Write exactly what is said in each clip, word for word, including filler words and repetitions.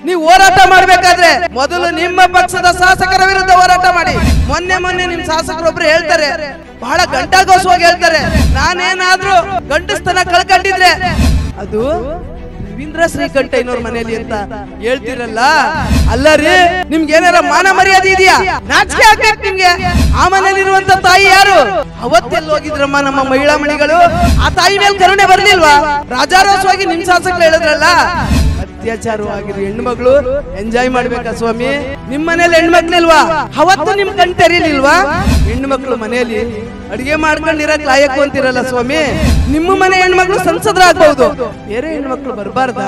ನೀವು ಹೋರಾಟ ಮಾಡ್ಬೇಕಾದ್ರೆ ಮೊದಲು ನಿಮ್ಮ ಪಕ್ಷದ ಶಾಸಕರ ವಿರುದ್ಧ ಹೋರಾಟ ಮಾಡಿ. ಮೊನ್ನೆ ಮೊನ್ನೆ ನಿಮ್ ಶಾಸಕರೊಬ್ರು ಹೇಳ್ತಾರೆ, ಬಹಳ ಗಂಟಾಗೋಸವಾಗಿ ಹೇಳ್ತಾರೆ, ನಾನೇನಾದ್ರೂ ಗಂಡಸ್ತನ ಕಳ್ಕೊಂಡಿದ್ರೆ ಅದು ರವೀಂದ್ರ ಶ್ರೀಕಂಠಯ್ಯನವ್ರ ಮನೆಯಲ್ಲಿ ಅಂತ ಹೇಳ್ತಿರಲ್ಲ. ಅಲ್ಲ ರೀ, ನಿಮ್ಗೆ ಏನಾರ ಮಾನ ಮರ್ಯಾದೆ ಇದೆಯಾ? ನಾಚಿಕೆ ಆಗ್ಬೇಕು ನಿಮ್ಗೆ. ಆ ಮನೇಲಿರುವಂತ ತಾಯಿ ಯಾರು? ಅವತ್ತೆಲ್ಲಿ ಹೋಗಿದ್ರಮ್ಮ ನಮ್ಮ ಮಹಿಳಾ ಮಣಿಗಳು? ಆ ತಾಯಿ ಮೇಲೆ ಕರುಣೆ ಬರ್ಲಿಲ್ವಾ? ರಾಜಾರೋಸವಾಗಿ ನಿಮ್ ಶಾಸಕರು ಹೇಳಿದ್ರಲ್ಲ, ಅತ್ಯಾಚಾರವಾಗಿರೋ ಹೆಣ್ಣು ಮಗಳು ಎಂಜಾಯ್ ಮಾಡ್ಬೇಕಾ ಸ್ವಾಮಿ? ನಿಮ್ ಮನೇಲಿ ಹೆಣ್ಮಕ್ಳಿಲ್ವಾ? ಅವತ್ತು ನಿಮ್ ಕಣ್ ತೆರೀಲಿಲ್ವಾ? ಹೆಣ್ಣು ಮಕ್ಳು ಮನೆಯಲ್ಲಿ ಅಡಿಗೆ ಮಾಡ್ಕೊಂಡಿರಕ್ ಲಾಯಕು ಅಂತಿರಲ್ಲ ಸ್ವಾಮಿ. ನಿಮ್ಮ ಮನೆ ಹೆಣ್ಮಕ್ಳು ಸಂಸದರಾಗಬಹುದು, ಬೇರೆ ಹೆಣ್ಮಕ್ಳು ಬರಬಾರ್ದ?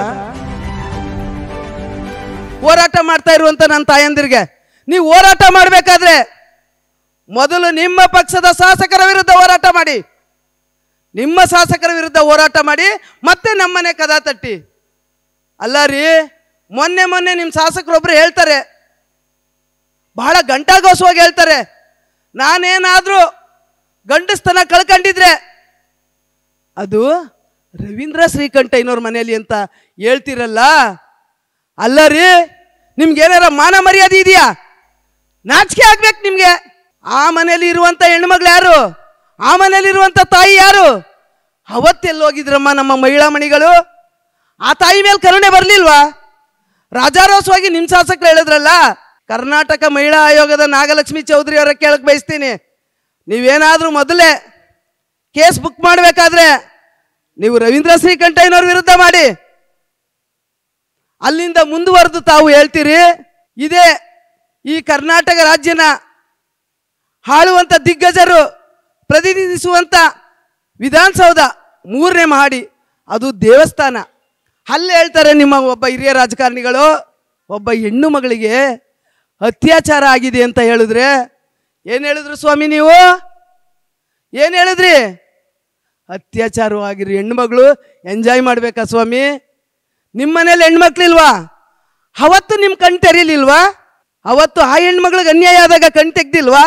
ಹೋರಾಟ ಮಾಡ್ತಾ ಇರುವಂತ ನನ್ನ ತಾಯಂದಿರಿಗೆ, ನೀವು ಹೋರಾಟ ಮಾಡ್ಬೇಕಾದ್ರೆ ಮೊದಲು ನಿಮ್ಮ ಪಕ್ಷದ ಶಾಸಕರ ವಿರುದ್ಧ ಹೋರಾಟ ಮಾಡಿ. ನಿಮ್ಮ ಶಾಸಕರ ವಿರುದ್ಧ ಹೋರಾಟ ಮಾಡಿ, ಮತ್ತೆ ನಮ್ಮನೆ ಕದ ತಟ್ಟಿ. ಅಲ್ಲ ರೀ, ಮೊನ್ನೆ ಮೊನ್ನೆ ನಿಮ್ಮ ಶಾಸಕರೊಬ್ರು ಹೇಳ್ತಾರೆ, ಬಹಳ ಗಂಟಾಗೋಸವಾಗಿ ಹೇಳ್ತಾರೆ, ನಾನೇನಾದ್ರೂ ಗಂಡಸ್ತನ ಕಳ್ಕೊಂಡಿದ್ರೆ ಅದು ರವೀಂದ್ರ ಶ್ರೀಕಂಠಯ್ಯನವ್ರ ಮನೆಯಲ್ಲಿ ಅಂತ ಹೇಳ್ತಿರಲ್ಲ. ಅಲ್ಲ ರೀ, ನಿಮ್ಗೇನಾರ ಮಾನ ಮರ್ಯಾದೆ ಇದೆಯಾ? ನಾಚಿಕೆ ಆಗ್ಬೇಕು ನಿಮ್ಗೆ. ಆ ಮನೆಯಲ್ಲಿ ಇರುವಂತ ಹೆಣ್ಮಕ್ಳು ಯಾರು? ಆ ಮನೆಯಲ್ಲಿ ಇರುವಂತ ತಾಯಿ ಯಾರು? ಅವತ್ತೆಲ್ಲಿ ಹೋಗಿದ್ರಮ್ಮ ನಮ್ಮ ಮಹಿಳಾ ಮಣಿಗಳು? ಆ ತಾಯಿ ಮೇಲೆ ಕರುಣೆ ಬರ್ಲಿಲ್ವಾ? ರಾಜಾರೋಸವಾಗಿ ನಿಮ್ ಶಾಸಕರು ಹೇಳಿದ್ರಲ್ಲ. ಕರ್ನಾಟಕ ಮಹಿಳಾ ಆಯೋಗದ ನಾಗಲಕ್ಷ್ಮಿ ಚೌಧರಿ ಅವರ ಕೇಳಕ್ ಬಯಸ್ತೀನಿ, ನೀವೇನಾದ್ರೂ ಮೊದಲೇ ಕೇಸ್ ಬುಕ್ ಮಾಡಬೇಕಾದ್ರೆ ನೀವು ರವೀಂದ್ರ ಶ್ರೀಕಂಠಯ್ಯನವ್ರ ವಿರುದ್ಧ ಮಾಡಿ. ಅಲ್ಲಿಂದ ಮುಂದುವರೆದು ತಾವು ಹೇಳ್ತೀರಿ, ಇದೇ ಈ ಕರ್ನಾಟಕ ರಾಜ್ಯನ ಆಳುವಂತ ದಿಗ್ಗಜರು ಪ್ರತಿನಿಧಿಸುವಂತ ವಿಧಾನಸೌಧ ಮೂರನೇ ಮಹಡಿ, ಅದು ದೇವಸ್ಥಾನ. ಅಲ್ಲಿ ಹೇಳ್ತಾರೆ ನಿಮ್ಮ ಒಬ್ಬ ಹಿರಿಯ ರಾಜಕಾರಣಿಗಳು, ಒಬ್ಬ ಹೆಣ್ಣು ಮಗಳಿಗೆ ಅತ್ಯಾಚಾರ ಆಗಿದೆ ಅಂತ ಹೇಳಿದ್ರೆ ಏನ್ ಹೇಳಿದ್ರು ಸ್ವಾಮಿ? ನೀವು ಏನ್ ಹೇಳಿದ್ರಿ? ಅತ್ಯಾಚಾರವಾಗಿರೋ ಹೆಣ್ಣು ಮಗಳು ಎಂಜಾಯ್ ಮಾಡ್ಬೇಕಾ ಸ್ವಾಮಿ? ನಿಮ್ಮ ಮನೇಲಿ ಹೆಣ್ಮಕ್ಳಿಲ್ವಾ? ಅವತ್ತು ನಿಮ್ ಕಣ್ ತೆರೀಲಿಲ್ವಾ? ಅವತ್ತು ಆ ಹೆಣ್ಮಗಳಿಗೆ ಅನ್ಯಾಯ ಆದಾಗ ಕಣ್ ತೆಗ್ದಿಲ್ವಾ?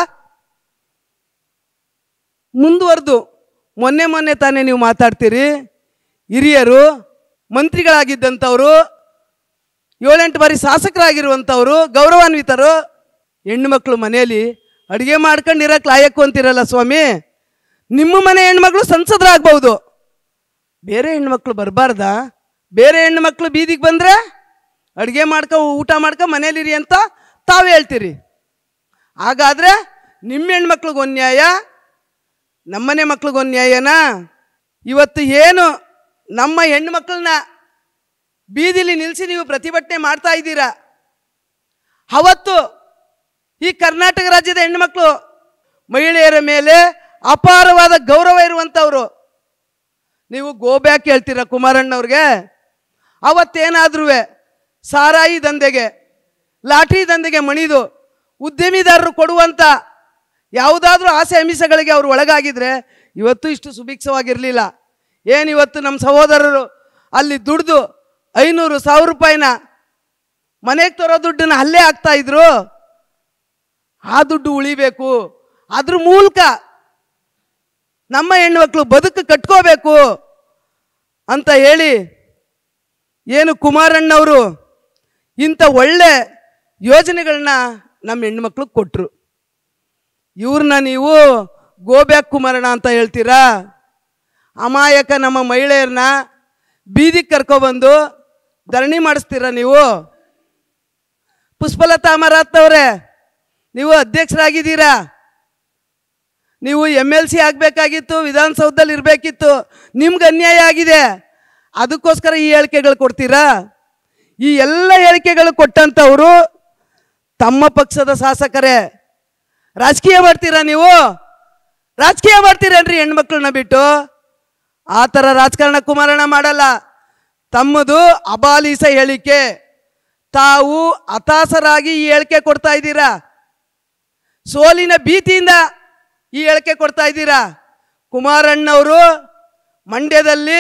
ಮುಂದುವರೆದು ಮೊನ್ನೆ ಮೊನ್ನೆ ತಾನೇ ನೀವು ಮಾತಾಡ್ತೀರಿ, ಹಿರಿಯರು ಮಂತ್ರಿಗಳಾಗಿದ್ದಂಥವ್ರು, ಏಳೆಂಟು ಬಾರಿ ಶಾಸಕರಾಗಿರುವಂಥವ್ರು, ಗೌರವಾನ್ವಿತರು, ಹೆಣ್ಣು ಮಕ್ಕಳು ಮನೆಯಲ್ಲಿ ಅಡುಗೆ ಮಾಡ್ಕೊಂಡಿರಕ್ಕೆ ಲಾಯಕು ಅಂತಿರಲ್ಲ ಸ್ವಾಮಿ. ನಿಮ್ಮ ಮನೆ ಹೆಣ್ಮಕ್ಳು ಸಂಸದರಾಗಬಹುದು, ಬೇರೆ ಹೆಣ್ಮಕ್ಳು ಬರಬಾರ್ದಾ? ಬೇರೆ ಹೆಣ್ಣು ಮಕ್ಕಳು ಬೀದಿಗೆ ಬಂದರೆ ಅಡುಗೆ ಮಾಡ್ಕೊ ಊಟ ಮಾಡ್ಕೊ ಮನೇಲಿರಿ ಅಂತ ತಾವು ಹೇಳ್ತೀರಿ. ಹಾಗಾದರೆ ನಿಮ್ಮ ಹೆಣ್ಮಕ್ಳಿಗೆ ಅನ್ಯಾಯ, ನಮ್ಮನೆ ಮಕ್ಳಿಗೆ ಅನ್ಯಾಯನಾ? ಇವತ್ತು ಏನು ನಮ್ಮ ಹೆಣ್ಣು ಮಕ್ಕಳನ್ನ ಬೀದಿಲಿ ನಿಲ್ಲಿಸಿ ನೀವು ಪ್ರತಿಭಟನೆ ಮಾಡ್ತಾ ಇದ್ದೀರಾ, ಅವತ್ತು ಈ ಕರ್ನಾಟಕ ರಾಜ್ಯದ ಹೆಣ್ಣುಮಕ್ಕಳು ಮಹಿಳೆಯರ ಮೇಲೆ ಅಪಾರವಾದ ಗೌರವ ಇರುವಂಥವ್ರು. ನೀವು ಗೋ ಬ್ಯಾಕ್ ಹೇಳ್ತೀರಾ ಕುಮಾರಣ್ಣವ್ರಿಗೆ? ಅವತ್ತೇನಾದ್ರೂ ಸಾರಾಯಿ ದಂಧೆಗೆ, ಲಾಠಿ ದಂಧೆಗೆ ಮಣಿದು ಉದ್ಯಮಿದಾರರು ಕೊಡುವಂಥ ಯಾವುದಾದ್ರೂ ಆಸೆ ಅಮಿಷಗಳಿಗೆ ಅವರು ಒಳಗಾಗಿದ್ರೆ ಇವತ್ತು ಇಷ್ಟು ಸುಭಿಕ್ಷವಾಗಿರಲಿಲ್ಲ. ಏನಿವತ್ತು ನಮ್ಮ ಸಹೋದರರು ಅಲ್ಲಿ ದುಡ್ದು ಐನೂರು ಸಾವಿರ ರೂಪಾಯಿನ ಮನೆಗೆ ತರೋ ದುಡ್ಡನ್ನ ಅಲ್ಲೇ ಹಾಕ್ತಾ ಇದ್ರು. ಆ ದುಡ್ಡು ಉಳಿಬೇಕು, ಅದ್ರ ಮೂಲಕ ನಮ್ಮ ಹೆಣ್ಮಕ್ಳು ಬದುಕು ಕಟ್ಕೋಬೇಕು ಅಂತ ಹೇಳಿ ಏನು ಕುಮಾರಣ್ಣವರು ಇಂಥ ಒಳ್ಳೆ ಯೋಜನೆಗಳನ್ನ ನಮ್ಮ ಹೆಣ್ಮಕ್ಳಿಗೆ ಕೊಟ್ಟರು. ಇವ್ರನ್ನ ನೀವು ಗೋಬ್ಯಾಕ್ ಕುಮಾರಣ್ಣ ಅಂತ ಹೇಳ್ತೀರಾ? ಅಮಾಯಕ ನಮ್ಮ ಮಹಿಳೆಯರನ್ನ ಬೀದಿಗೆ ಕರ್ಕೊಬಂದು ಧರಣಿ ಮಾಡಿಸ್ತೀರಾ ನೀವು? ಪುಷ್ಪಲತಾ ಅಮರನಾಥ್ ಅವರೇ, ನೀವು ಅಧ್ಯಕ್ಷರಾಗಿದ್ದೀರಾ, ನೀವು ಎಮ್ ಎಲ್ ಸಿ ಆಗಬೇಕಾಗಿತ್ತು, ವಿಧಾನಸೌಧದಲ್ಲಿ ಇರಬೇಕಿತ್ತು, ನಿಮ್ಗೆ ಅನ್ಯಾಯ ಆಗಿದೆ, ಅದಕ್ಕೋಸ್ಕರ ಈ ಹೇಳಿಕೆಗಳು ಕೊಡ್ತೀರಾ? ಈ ಎಲ್ಲ ಹೇಳಿಕೆಗಳು ಕೊಟ್ಟಂಥವರು ತಮ್ಮ ಪಕ್ಷದ ಶಾಸಕರೇ. ರಾಜಕೀಯ ಮಾಡ್ತೀರಾ ನೀವು? ರಾಜಕೀಯ ಮಾಡ್ತೀರೇನ್ರಿ ಹೆಣ್ಮಕ್ಳನ್ನ ಬಿಟ್ಟು? ಆ ಥರ ರಾಜಕಾರಣ ಕುಮಾರಣ್ಣ ಮಾಡಲ್ಲ. ತಮ್ಮದು ಅಬಾಲಿಸ ಹೇಳಿಕೆ, ತಾವು ಹತಾಶರಾಗಿ ಈ ಹೇಳಿಕೆ ಕೊಡ್ತಾ ಇದ್ದೀರಾ, ಸೋಲಿನ ಭೀತಿಯಿಂದ ಈ ಹೇಳಿಕೆ ಕೊಡ್ತಾ ಇದ್ದೀರಾ. ಕುಮಾರಣ್ಣವರು ಮಂಡ್ಯದಲ್ಲಿ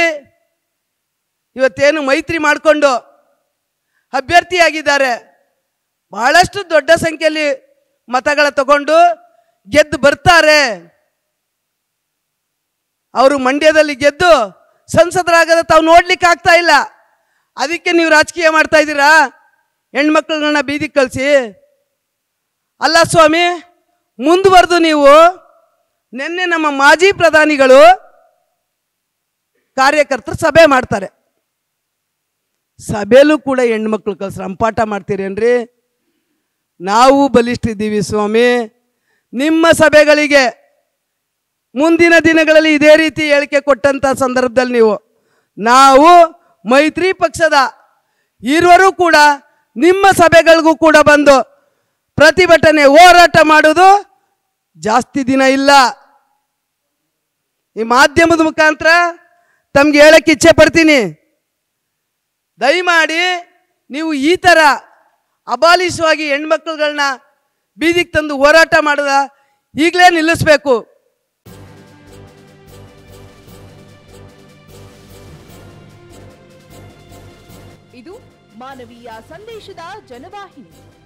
ಇವತ್ತೇನು ಮೈತ್ರಿ ಮಾಡಿಕೊಂಡು ಅಭ್ಯರ್ಥಿಯಾಗಿದ್ದಾರೆ, ಬಹಳಷ್ಟು ದೊಡ್ಡ ಸಂಖ್ಯೆಯಲ್ಲಿ ಮತಗಳ ತಗೊಂಡು ಗೆದ್ದು ಬರ್ತಾರೆ. ಅವರು ಮಂಡ್ಯದಲ್ಲಿ ಗೆದ್ದು ಸಂಸದರಾಗದ ತಾವು ನೋಡ್ಲಿಕ್ಕೆ ಆಗ್ತಾ ಇಲ್ಲ, ಅದಕ್ಕೆ ನೀವು ರಾಜಕೀಯ ಮಾಡ್ತಾ ಇದ್ದೀರಾ? ಹೆಣ್ಮಕ್ಳನ್ನ ಬೀದಿ ಕಳಿಸಿ. ಅಲ್ಲ ಸ್ವಾಮಿ, ಮುಂದುವರೆದು ನೀವು ನಿನ್ನೆ ನಮ್ಮ ಮಾಜಿ ಪ್ರಧಾನಿಗಳು ಕಾರ್ಯಕರ್ತರು ಸಭೆ ಮಾಡ್ತಾರೆ. ಸಭೆಯಲ್ಲೂ ಕೂಡ ಹೆಣ್ಮಕ್ಳು ಕಳ್ಸಿ ರಂಪಾಟ ಮಾಡ್ತೀರೇನ್ರಿ? ನಾವು ಬಲಿಷ್ಠಿದ್ದೀವಿ ಸ್ವಾಮಿ. ನಿಮ್ಮ ಸಭೆಗಳಿಗೆ ಮುಂದಿನ ದಿನಗಳಲ್ಲಿ ಇದೇ ರೀತಿ ಹೇಳಿಕೆ ಕೊಟ್ಟಂಥ ಸಂದರ್ಭದಲ್ಲಿ ನೀವು ನಾವು ಮೈತ್ರಿ ಪಕ್ಷದ ಇರುವರು ಕೂಡ ನಿಮ್ಮ ಸಭೆಗಳಿಗೂ ಕೂಡ ಬಂದು ಪ್ರತಿಭಟನೆ ಹೋರಾಟ ಮಾಡೋದು ಜಾಸ್ತಿ ದಿನ ಇಲ್ಲ. ಈ ಮಾಧ್ಯಮದ ಮುಖಾಂತರ ತಮ್ಗೆ ಹೇಳಕ್ಕೆ ಇಚ್ಛೆ ಪಡ್ತೀನಿ, ದಯಮಾಡಿ ನೀವು ಈ ಥರ ಅಬಾಲಿಶವಾಗಿ ಹೆಣ್ಮಕ್ಳುಗಳನ್ನ ಬೀದಿಗೆ ತಂದು ಹೋರಾಟ ಮಾಡೋದ ಈಗಲೇ ನಿಲ್ಲಿಸಬೇಕು. ಇದು ಮಾನವೀಯ ಸಂದೇಶದ ಜನವಾಹಿನಿ.